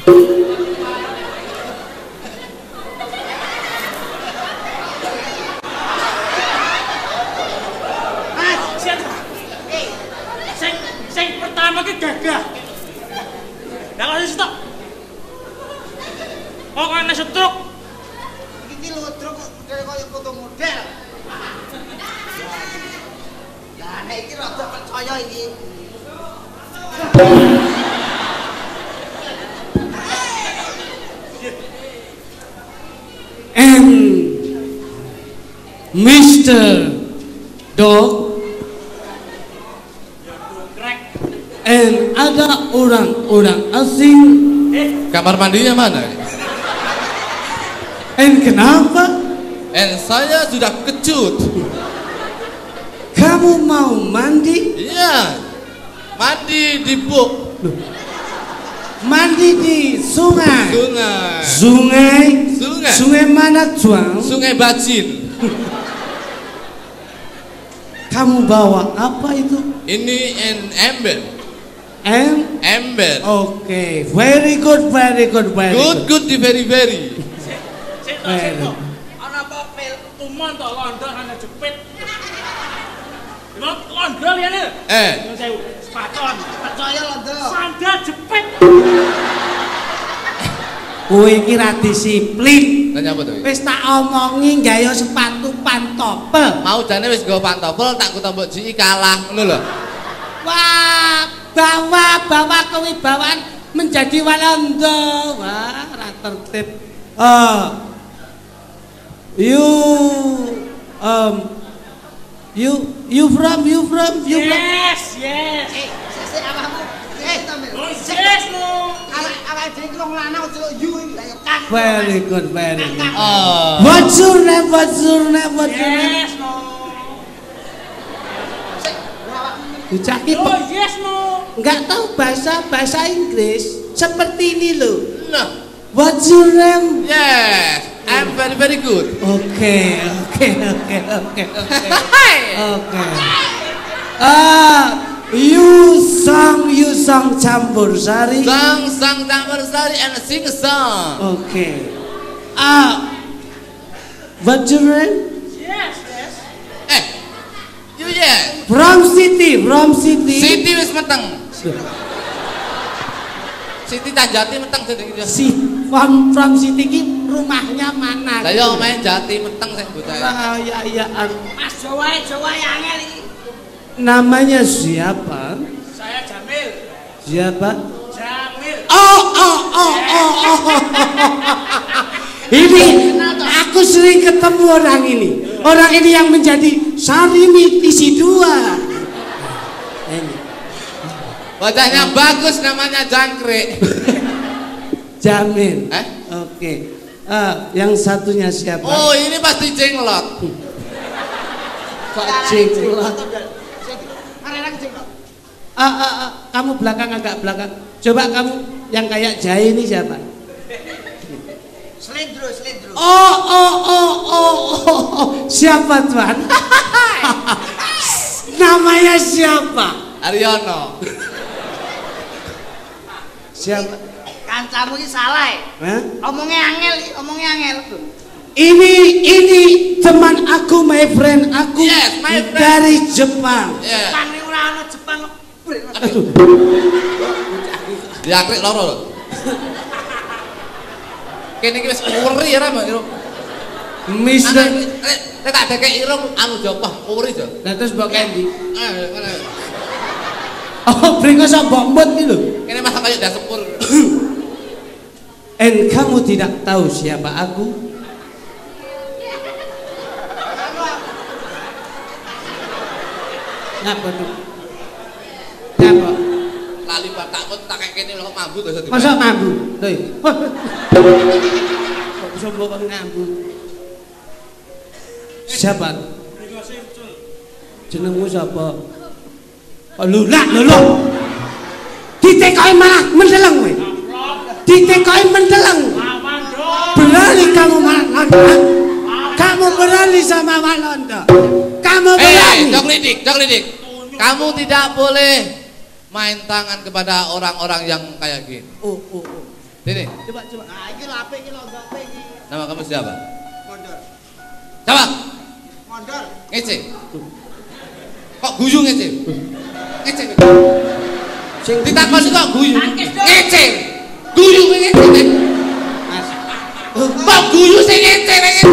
Sing pertama ki gagah. Lah kok stop. Kok ana setruk. Iki lho truk kaya foto model. Lah nek iki rada percaya iki. And Mr. Dog and ada orang-orang asing. Kamar mandinya mana? And kenapa? And saya sudah kecut. Kamu mau mandi? Iya, mandi di buk. Mandi di sungai. Sungai. Sungai. Sungai. Sungai mana tuan? Sungai Bacin. Kamu bawa apa itu? Ini ember. Ember. Oke, Okay, very good, very good, very good, good, very, very. Sik. Ana apa pel tumon to londo ana jepit. Londo liyane. Sewu, sepaton. Percaya londo. Sandal jepit. Kowe iki ra disiplin. Tanya apa tuh? Wis tak omongi gawe sepatu pantopel. Mau jane wis nggo pantopel tak kutombok jiki kalah ngono lho. Wah, bawa kewibawaan menjadi Walanda. Wah, ra tertib. You from? Yes. Sik awakmu. Yes no. Awak dhewe iki wong lanang ojo yu iki lah ya kan. Very good, very good. What's your name? Yes no. Sik awakmu. Ucaki Oh yes no. nggak tahu bahasa Inggris seperti ini loh. No. What's your name? Yes, I'm very, very good. Okay. You song campur sari. Sang campur sari and sing a song. Okay. What's your name? Yes. You yes. From city. Siti wis meteng. Siti Tanjati meteng sedikit. From city ki rumahnya mana? Lah yo main Jati meteng sing bocah. Iya. Mas Jawa angel iki. Namanya siapa? Saya Jamil. Siapa? Jamil. Oh. Ini aku sering ketemu orang ini. Orang ini yang menjadi Sarimi isi 2. Ini. Bocahnya bagus namanya Jangkrik. Jamil. Oke. Yang satunya siapa? Oh, ini pasti Jenglot. Kok Jenglot? Arek jenglot. Kamu agak belakang. Coba kamu yang kayak jahe ini siapa? Slendro. Oh. Siapa tuan? Namanya siapa? Aryono. Siapa? Kancamu iki salah. Omongnya angel. Ini teman aku, my friend aku. Yes, my friend. Dari Jepang. Yeah. Jepang ora ana Jepang. Diakrik loro lho. Kene iki wis uri ya Mbak Iro. Mister. Nek tak dekek irung anu jopah uri jo. Lah terus mbok kendi? Oh, bringo sok mbok mut iki lho. Kene masa kayak dah sepur. And kamu tidak tahu siapa aku? Ngapa tuh? Ngapa? Lali Pak takut tak kayak kene lho mambu to. Masa mambu? Lho. Kok bisa mbok ngambu? Siapa? Jenengmu siapa? Oh, lho. Ditekoki malah mendeleng kowe. Ditekoki mendeleng. Berani kamu Walanda. Kamu berani sama Walanda. Kamu berani. Cok lidik. Kamu tidak boleh main tangan kepada orang-orang yang kayak gini. Oh. Sini. Coba. Nah, iki lape iki londoke iki. Nama kamu siapa? Mondor. Jawab. Mondor. Ngece. Kok guyu ngece? Ngece. Sing Ditakoni kok guyu. Tangkis dong. Ngece. Guyu ngece. Mas. Kok guyu sing ngece ngece.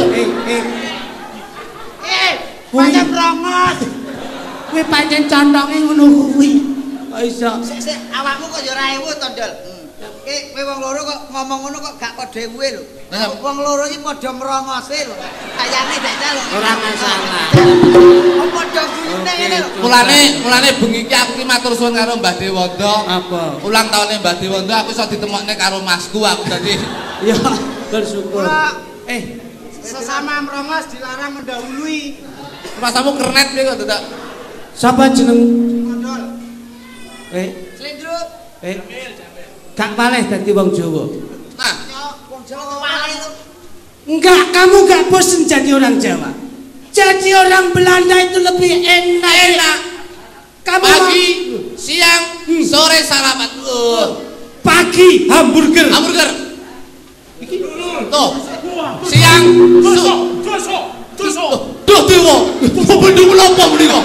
Pancen rongos. Kuwi pancen contonge ngono kuwi. Kok iso? Sik awakmu kok ya ora ewu to, Ndol. Kowe wong loro kok ngomong ngono kok gak padha ewe lho. Wong loro iki padha merongose lho. Kayane dajal lho. Ora masalah. Kok padha guyune ngene lho. Mulane bengi iki aku ki matur suwun karo Mbah Dewondo. Apa? Ulang tahunnya Mbah Dewondo aku iso ditemokne karo masku aku dadi. Ya, bersyukur. Ora sesama merongos dilarang mendahului. Masamu kernet piye kok dadak? Sapa jeneng? Mondor. Slendrup. Gak paleh dadi wong Jawa. Nah, Wong Jawa paling itu. Enggak, kamu gak bosen jadi orang Jawa. Jadi orang Belanda itu lebih enak. Kamu pagi, siang, sore sarapan. pagi hamburger. Hamburger. Tuh. Siang, Doso. Duh dewa. Bendung menapa menika?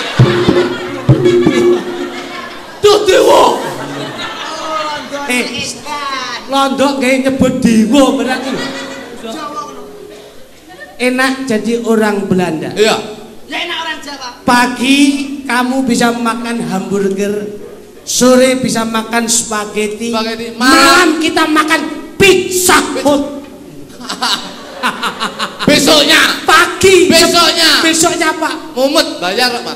Duh dewa. Londok gawe nyebut dewa berarti. Enak jadi orang Belanda. Iya. Ya enak orang Jawa. Pagi kamu bisa makan hamburger, sore bisa makan spaghetti, Spaghetti. malam kita makan pizza hut. Besoknya. Pagi. Besoknya. Besoknya Pak. Mumet bayar Mas.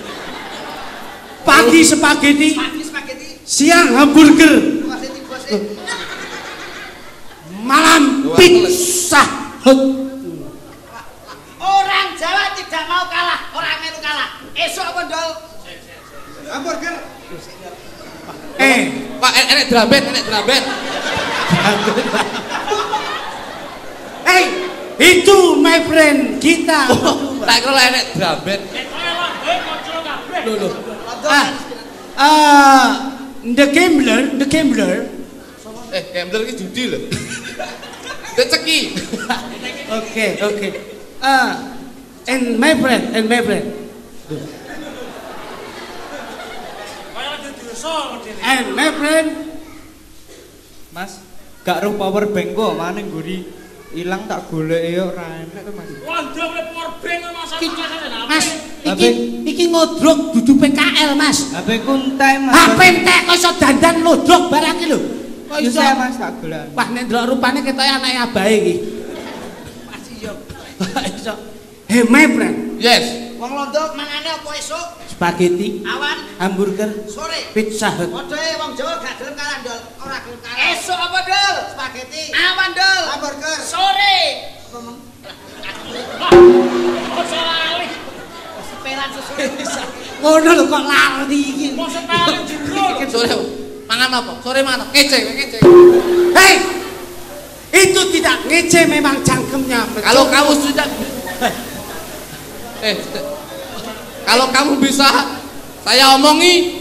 Pagi spaghetti, Pagi spaghetti. siang hamburger, Wasit bose. malam pizza hut. Orang Jawa tidak mau kalah, orang melu kalah. Esok apa Ndol? Hamburger. Pak enek drabet. Hey, itu my friend kita. Tak kira enek drabet. Loh. The gambler. Gambler iki judi lho. Deceki. Okay. And my friend. And my friend. Mas, gak roh power bank kok, mana nguri ilang tak golek yo ora enak to Mas. Wanda oleh power bank Mas, iki ngodrok dudu PKL, Mas. HP ku entek Mas. HP entek kok iso dandan lodrok barang iki lho. Kok Yo iso? saya Mas tak golek. Wah, nek ndelok rupane ketoke anake abahe iki. Masih yo. Iso. Hey my friend. Yes. Wong Londo mangane apa esuk? Spaghetti, Awan, hamburger, sore. pizza hut. Podoke wong Jawa gak gelem kalah Ndol. Ora gelem kalah. Esuk apa Ndol? Spaghetti. Awan Ndol. Hamburger. Sore. Ngomong. Lali. Seperan sesore. Ngono lho kok lali iki. Mau sekali jero. Sore mangan apa? Sore mangan ngece. Hei, itu tidak ngece memang cangkemnya. Kalau kamu sudah kalau kamu bisa saya omongi.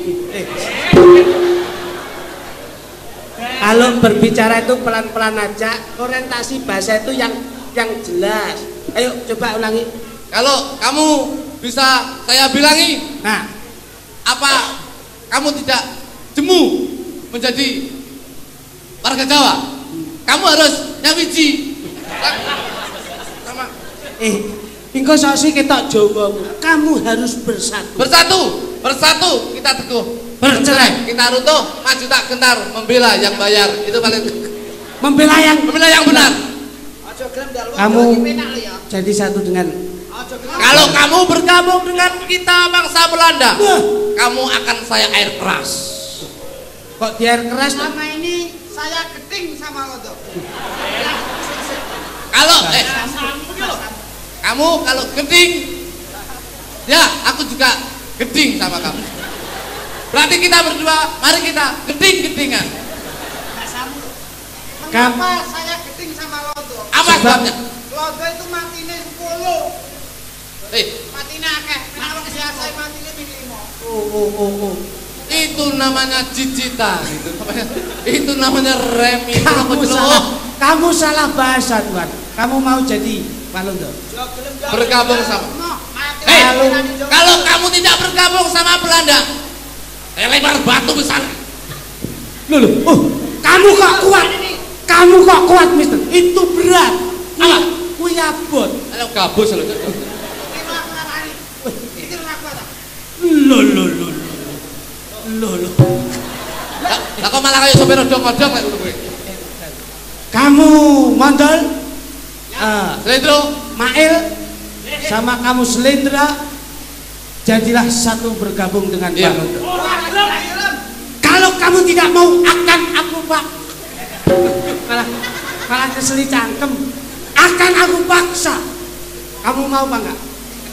Kalau berbicara itu pelan-pelan aja, orientasi bahasa itu yang jelas. Ayo coba ulangi. Kalau kamu bisa saya bilangi, Nah, apa kamu tidak jemu menjadi warga Jawa? Kamu harus nyawiji. Sama engko sasi ketok Jawa. Kamu harus bersatu. Bersatu kita teguh. Bercerai. Kita runtuh, maju tak gentar, membela yang bayar. Itu paling Membela yang benar. Aja gelem Ndol. Kamu penak lho ya. jadi satu dengan Aja gelem. Kalau kamu bergabung dengan kita bangsa Belanda, kamu akan saya air keras. kok di air keras. Selama ini saya geting sama Londo. Kalau kamu kalau geding, ya aku juga geding sama kamu. Berarti kita berdua, mari kita geding-gedingan. Kenapa saya geting sama Londo? Apa sebabnya? Londo itu matine 10. Matine akeh. Nek wong biasa matine ming 5. Oh. Itu namanya cicitan, itu namanya remi. Kamu salah bahasa Tuan. Kamu mau jadi Walondo? Bergabung sama. Kalau kamu tidak bergabung sama Belanda, saya lempar batu besar. Kamu kok kuat? Kamu kok kuat, Mister? Itu berat. Apa? Kuwi abot. Ayo gabus lho. Loh. Lah kok malah kayak sopir odong-odong lek kowe. Kamu Mondol? Selendro, Mail sama kamu Selendra jadilah satu bergabung dengan Walondo. Kalau kamu tidak mau akan aku pak malah keseli cangkem akan aku paksa. Kamu mau apa enggak?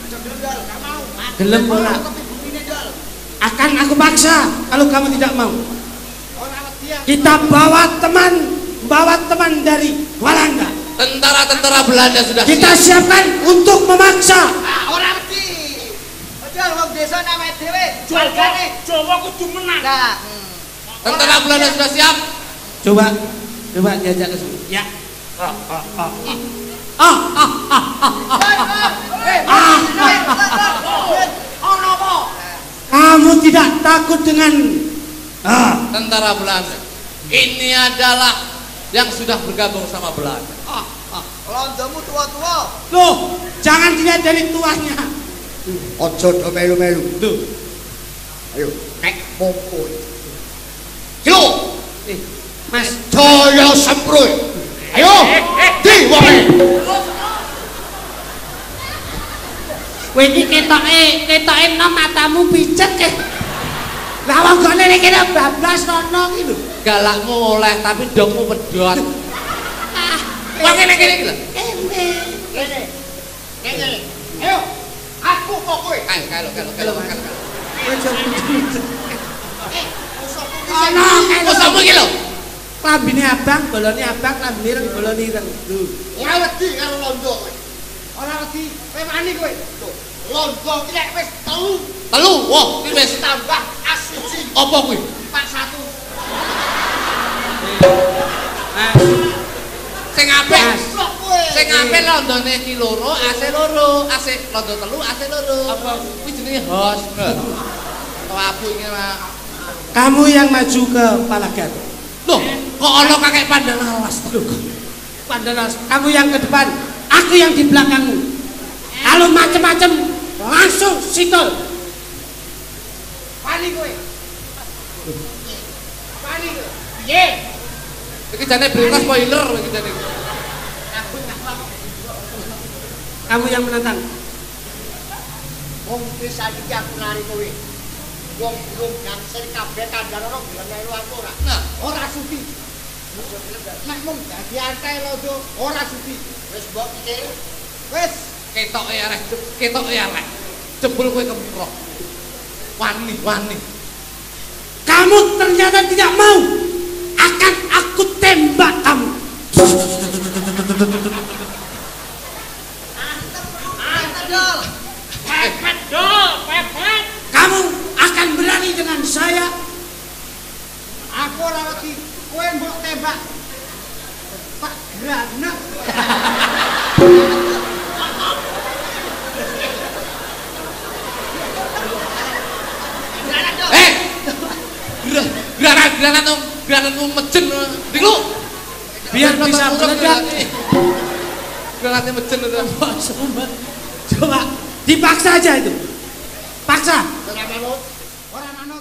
Gelem ora? Akan aku paksa kalau kamu tidak mau. Kita bawa teman dari Walanda. tentara Belanda sudah Kita siapkan untuk memaksa. Ora ngerti. Padahal wong desa namanya dhewe jualane. Jawa kudu menang. Tentara Belanda sudah siap. Coba diajak ke sini. Ya. Kamu tidak takut dengan tentara Belanda? Ini adalah yang sudah bergabung sama Belanda. Londomu tua-tua. Loh, jangan dilihat dari tuanya. Ojo do melu-melu. Tuh. Ayo, nek mongko. Kilo. Mas, Jaya semproy. Ayo, di wae. kowe iki ketoke nom matamu picet ke. Lah wong gone nek kene bablas rono iki lho. Galakmu oleh tapi dongmu pedot. Wong ngene iki lho. Kene. Ayo, aku kok kowe. Ayo, kalau. Musuhmu iki lho. Lambine abang, bolone abang, lambine ireng, bolone ireng. Lho. Ora wedi karo londo kowe. Ora wedi, kowe wani kowe. Londo iki nek wis Telu, wah, iki wis tambah A1. apa kuwi? 41. Sing apik. Blok kowe. Sing apik londone iki loro, AC loro, AC londo telu, AC loro. Apa kuwi jenenge hos. Kok aku iki mah. Kamu yang maju ke Palagan. Loh, kok ana kakek Pandanalas to? Pandalas, kamu yang ke depan, aku yang di belakangmu. Kalau macem-macem langsung sitol. Wani kowe. Wani kowe. Piye? Iki jane berita spoiler iki jane. Kamu yang menantang. Wong desa iki aku nari kowe. Wong belum nyangsir kabeh kandhane ora bilang melu aku ora. Nah, Ora sudi. Nek mung dadi antae londo ora sudi. Wis mbok pikir. Wis ketoke arek, jebul kowe kemprok. Wani. Kamu ternyata tidak mau. Akan aku tembak kamu. Pepet. Kamu akan berani dengan saya. aku ora wedi. Kowe mbok tembak. Pak Granat. Granatmu mejen. Dinglu. Biar bisa meledak. Granatnya mejen itu. Coba dipaksa aja itu. Paksa. Ora manut. Ora manut.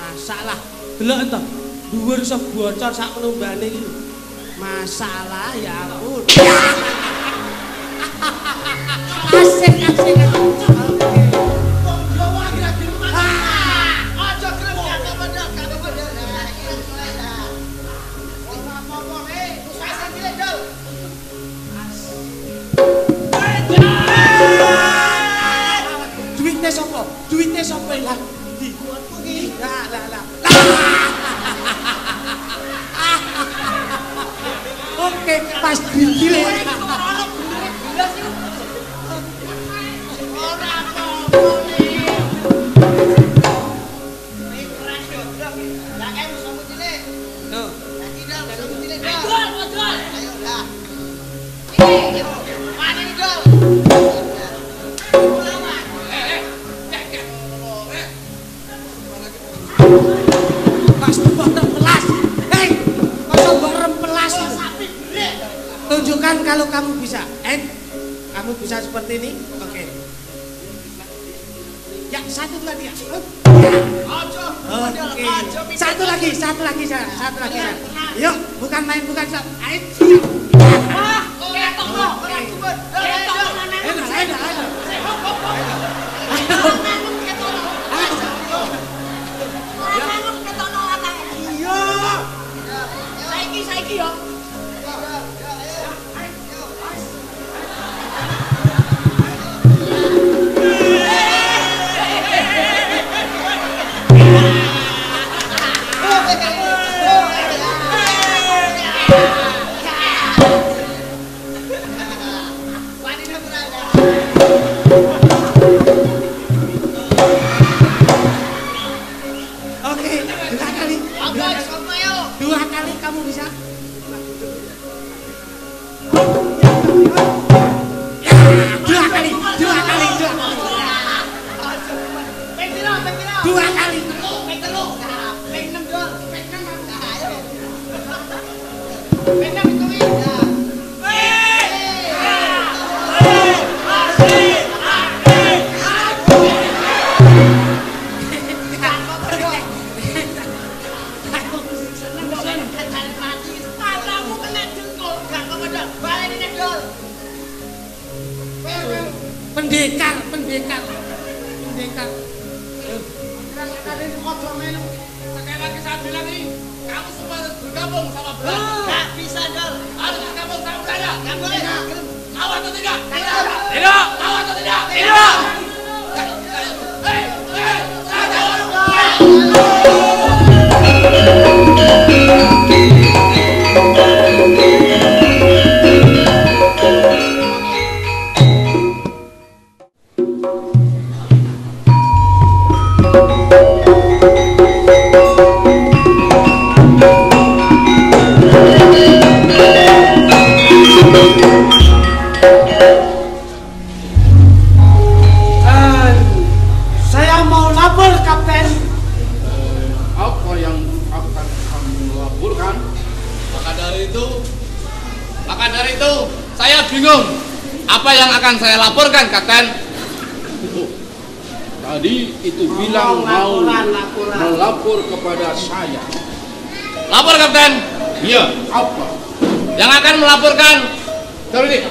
Masalah. Delok ento. Dhuwur iso bocor sak penumbane iki. Masalah ya ampun. Asik. Duitnya sapa ilang? Di kuatku iki. Lah. Oke, pas digile. Tunjukkan kalau kamu bisa. Kamu bisa seperti ini. Oke. Ya, satu lagi. Oke. Satu lagi. Yuk, bukan main, bukan. Ayo. Saiki yo. Dua kali kamu bisa. Dua kali. Pendekar. Sekali lagi saya bilang ini, kamu semua harus bergabung sama Belanda. Nggak bisa, Dol. Harus bergabung sama Belanda. Nggak boleh. Mau atau tidak? Tidak. Mau atau tidak? Tidak. Saya mau lapor, Kapten. Apa yang akan kamu laporkan? Maka dari itu, saya bingung. Apa yang akan saya laporkan, Kapten? Tadi itu bilang mau melapor kepada saya. Lapor, Kapten. Iya, apa? Yang akan melaporkan. Sorry, nih.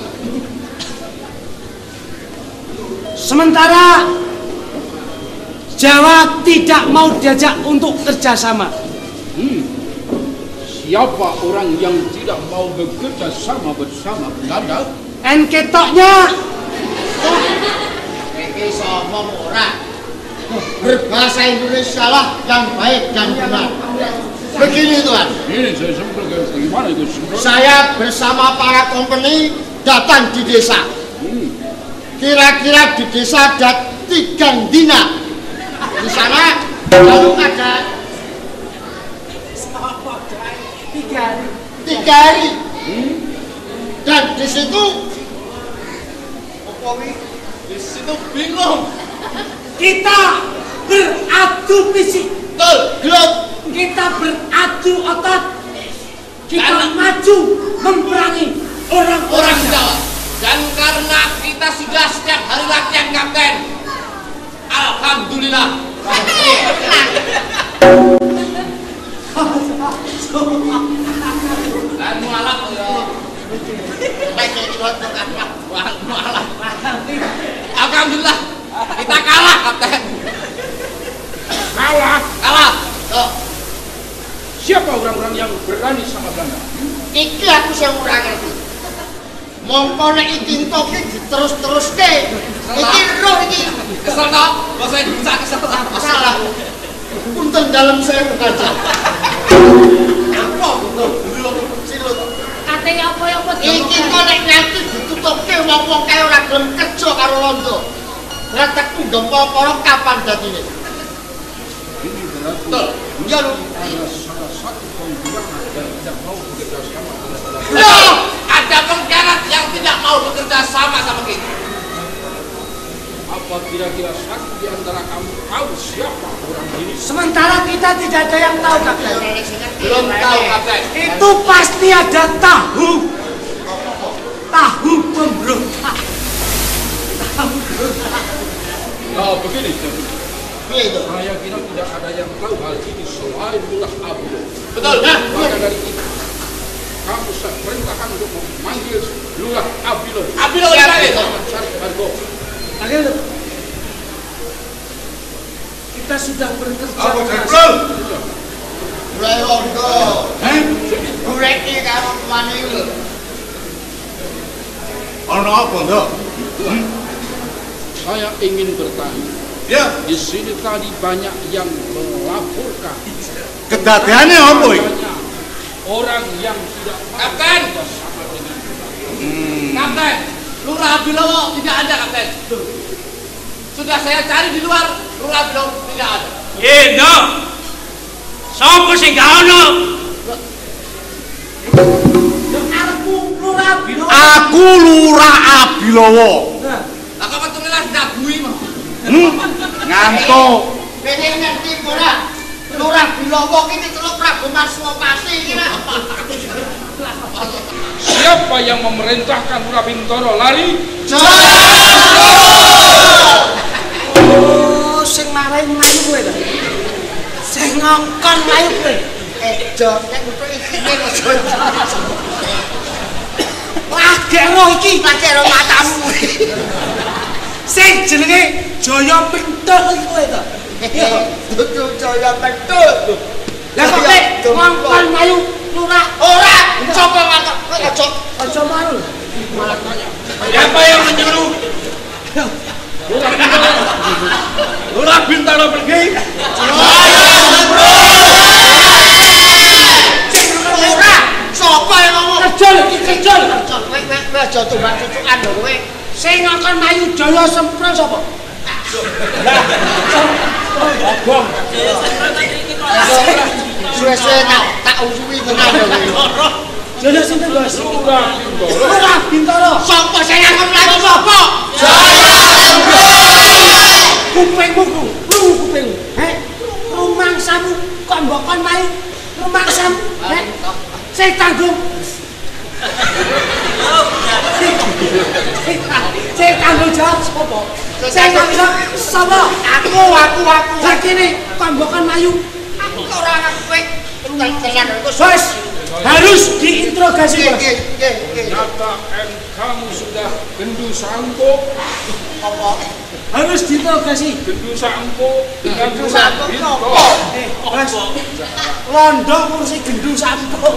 Sementara Jawa tidak mau diajak untuk kerjasama. Siapa orang yang tidak mau bekerja sama bersama Belanda? Ketoknya Iso ngomong ora. Berbahasa Indonesia lah yang baik dan benar. Begini Tuan, Ini saya sebenarnya bagaimana itu sebenarnya? saya bersama para company datang di desa. Kira-kira di desa ada 3 dina. Di sana lalu ada 3 hari. Dan di situ Bingung. kita beradu fisik, kita beradu otot, kita maju memerangi orang-orang Jawa. Dan karena kita sudah setiap hari latihan, Kapten, alhamdulillah Mualaf ya. Mualaf. Alhamdulillah kita kalah, Kapten. Kalah. Siapa orang-orang yang berani sama Belanda? Iki aku sing ora ngerti. Mongko nek iki toke diterus-teruske. Iki roh iki. Kesel toh? Bahasa Indonesia kesel toh? Salah. Punten dalem saya kaca. Apa betul? Silut. Katanya apa-apa Iki kok nek nganti ditutukke wong-wong kae ora gelem kerja karo londo. Retek tunggu para kapan dadine? Ini berarti Betul. Iya lho. ada salah satu pengkhianat yang tidak mau bekerja sama dengan Belanda. Loh, ada pengkhianat yang tidak mau bekerja sama kita. Apa kira-kira satu di antara kamu tahu siapa orang ini? Sementara kita tidak ada yang tahu, Kapten. Belum tahu, Kapten. Itu pasti ada tahu pemberontak. Nah, begini. Piye itu? Saya kira tidak ada yang tahu hal ini selain Lurah Abdul. Betul. Maka dari itu, kamu saya perintahkan untuk memanggil Lurah Abdul. Abdul itu. Mencari Hargo. Akhirnya kita sudah bekerja keras. Mulai londo. Golek iki karo mane iki lho. Ono apa, Nduk? Saya ingin bertanya. Ya, Di sini tadi banyak yang melaporkan kedadeane apa iki? banyak orang yang tidak mau Kapten. bersama dengan Kapten, Lurah Abilowo tidak ada, Kapten. Sudah saya cari di luar, Lurah Abilowo tidak ada. Endo. Sopo sing gak ono? Arepku Lurah Bino. Aku Lurah Abilowo. Lah kok ketulisan dabui mah. Ngantuk. Bene ngerti ora? Lurah Bilowo iki celuk Prabu Maswapati iki lah. siapa yang memerintahkan Lurah Bintoro lari? Oh, sing marahi mlayu kowe ta? Sing ngongkon mlayu kowe. Jo, nek kudu isine aja. Lagek ro iki, Lagi karo matamu. sing jenenge Jaya Pintul iki kowe ta? Dudu Jaya betul. Lah kok kowe ngongkon mlayu Lurah Ora, coba matok. Aja. aja malu. Siapa yang menyuruh Lurah Bintoro pergi? Ora, sapa yang ngomong? Kejol iki kejol. Kowe aja tumbak cucukan lho kowe. Sing ngongkon mlayu Jaya Sempro sapa? Bong. Suwe-suwe tak usuwi tenan lho kowe. Jaya Sempro Bos. Lurah Bintoro. Lurah Bintoro. Sapa sing ngomong lagi sapa? Kupingmu ku, kupingmu. Rumangsamu kok mbokon mlayu rumangsamu. Sing tanggung. Sing tanggung jawab sapa? Sing tanggung jawab sapa? Aku. Lah kene kok mbokon mlayu. Aku kok ora anak kowe. Tenan lho. Bos, harus diinterogasi, Bos. Nggih. Nyatakan kamu sudah gendusa empuk. Apa? Harus diinterogasi. Gendusa empuk dengan Gendusa Lurah empuk Bintoro. Bos. Londo kursi gendung sampung.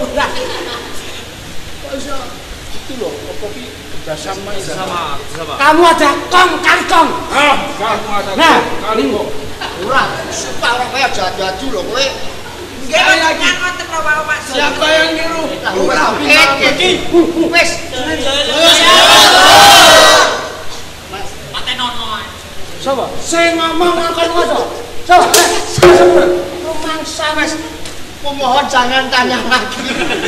Itu loh, apa ki kerjasama itu. Kamu ada kong kali kong. Kamu ada Nah, kali kok. Ora, sumpah ora kowe aja adu lho kowe. Nggih, lagi ngoten Pak. Siapa yang nyuruh? Ora, wis. Sapa? Sing ngomong ngakon ngono. Sapa? Rumangsa wis. Mohon jangan tanya lagi.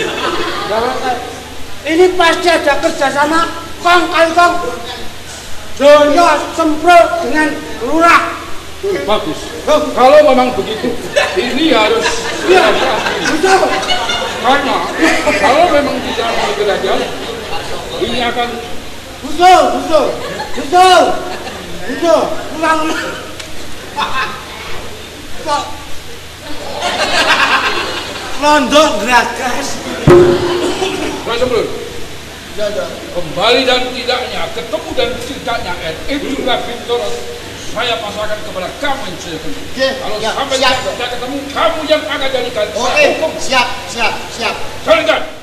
Ini pasti ada kerjasama kong kali kong. Jaya Sempro dengan Lurah. Bagus. Kalau memang begitu, ini harus Betul. karena kalau memang tidak mau belajar, ini akan Betul. Ulang. kok. Londok gragas. Raja Belur, Ya, ya. kembali dan tidaknya, ketemu dan tidaknya, itulah Victor saya pasangkan kepada kamu yang saya kenal. Oke, Kalau ya, sampai siap. tidak ketemu, kamu yang akan jadikan Oke, saya hukum. siap. Jalankan.